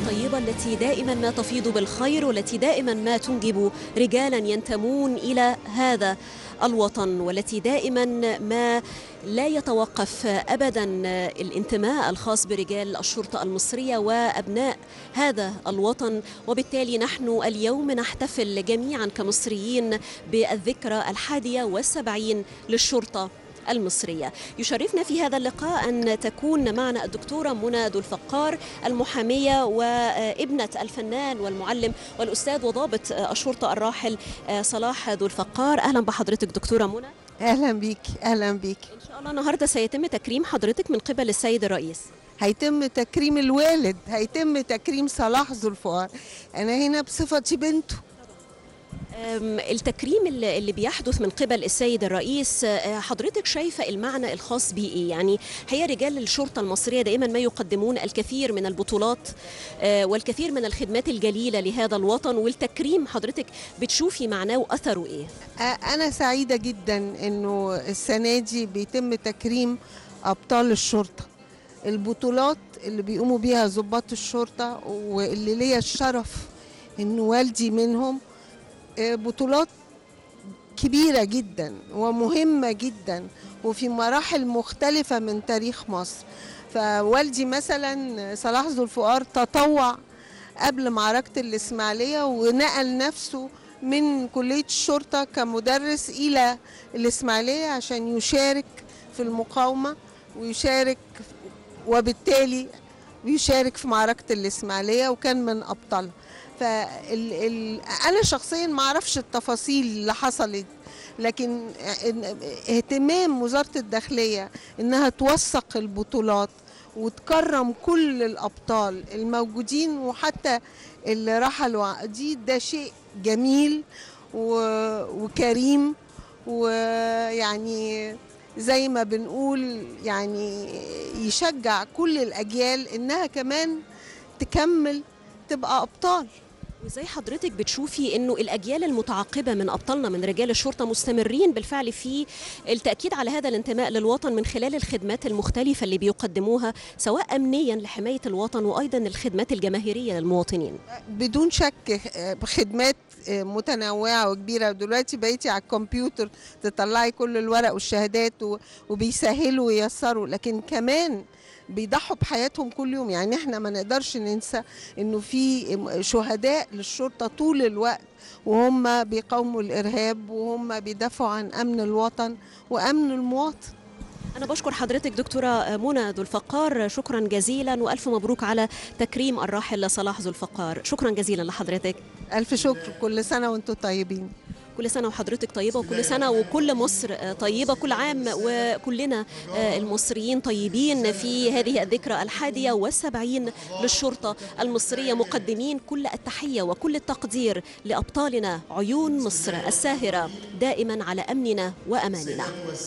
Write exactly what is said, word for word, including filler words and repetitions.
الطيبة التي دائما ما تفيض بالخير، والتي دائما ما تنجب رجالا ينتمون إلى هذا الوطن، والتي دائما ما لا يتوقف أبدا الانتماء الخاص برجال الشرطة المصرية وأبناء هذا الوطن. وبالتالي نحن اليوم نحتفل جميعا كمصريين بالذكرى الحادية والسبعين للشرطة المصرية. يشرفنا في هذا اللقاء أن تكون معنا الدكتورة منى ذو الفقار، المحامية وابنة الفنان والمعلم والأستاذ وضابط الشرطة الراحل صلاح ذو الفقار. أهلا بحضرتك دكتورة منى. أهلا بيك. أهلا بيك. إن شاء الله النهاردة سيتم تكريم حضرتك من قبل السيد الرئيس. هيتم تكريم الوالد، هيتم تكريم صلاح ذو الفقار. أنا هنا بصفتي بنته. التكريم اللي بيحدث من قبل السيد الرئيس، حضرتك شايفة المعنى الخاص به إيه؟ يعني هي رجال الشرطة المصرية دائما ما يقدمون الكثير من البطولات والكثير من الخدمات الجليلة لهذا الوطن، والتكريم حضرتك بتشوفي معناه وأثره إيه؟ أنا سعيدة جدا إنه السنة دي بيتم تكريم أبطال الشرطة. البطولات اللي بيقوموا بيها ضباط الشرطة واللي ليا الشرف إنه والدي منهم، بطولات كبيرة جدا ومهمة جدا وفي مراحل مختلفة من تاريخ مصر. فوالدي مثلا صلاح ذو الفقار تطوع قبل معركة الإسماعيلية ونقل نفسه من كلية الشرطة كمدرس إلى الإسماعيلية عشان يشارك في المقاومة ويشارك، وبالتالي يشارك في معركة الإسماعيلية وكان من أبطالها. فال ال أنا شخصيا ما أعرفش التفاصيل اللي حصلت، لكن اهتمام وزارة الداخلية إنها توثق البطولات وتكرم كل الأبطال الموجودين وحتى اللي رحلوا دي، ده شيء جميل وكريم، ويعني زي ما بنقول يعني يشجع كل الأجيال إنها كمان تكمل تبقى أبطال. وزي حضرتك بتشوفي انه الاجيال المتعاقبه من ابطالنا من رجال الشرطه مستمرين بالفعل في التاكيد على هذا الانتماء للوطن من خلال الخدمات المختلفه اللي بيقدموها، سواء امنيا لحمايه الوطن وايضا الخدمات الجماهيريه للمواطنين. بدون شك خدمات متنوعه وكبيره. دلوقتي بقيتي على الكمبيوتر تطلعي كل الورق والشهادات وبيسهلوا وييسروا، لكن كمان بيضحوا بحياتهم كل يوم. يعني احنا ما نقدرش ننسى انه في شهداء للشرطة طول الوقت وهم بيقاوموا الارهاب وهم بيدافعوا عن امن الوطن وامن المواطن. أنا بشكر حضرتك دكتورة منى ذو الفقار، شكرا جزيلا وألف مبروك على تكريم الراحل صلاح ذو الفقار. شكرا جزيلا لحضرتك. ألف شكر. كل سنة وانتم طيبين. كل سنة وحضرتك طيبة، وكل سنة وكل مصر طيبة، كل عام وكلنا المصريين طيبين في هذه الذكرى الحادية والسبعين للشرطة المصرية، مقدمين كل التحية وكل التقدير لأبطالنا عيون مصر الساهرة دائما على أمننا وأماننا.